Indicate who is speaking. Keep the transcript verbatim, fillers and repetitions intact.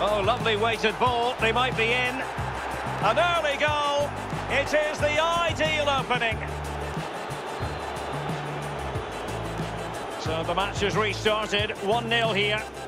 Speaker 1: Oh, lovely weighted ball. They might be in. An early goal. It is the ideal opening. So the match has restarted. one nil here.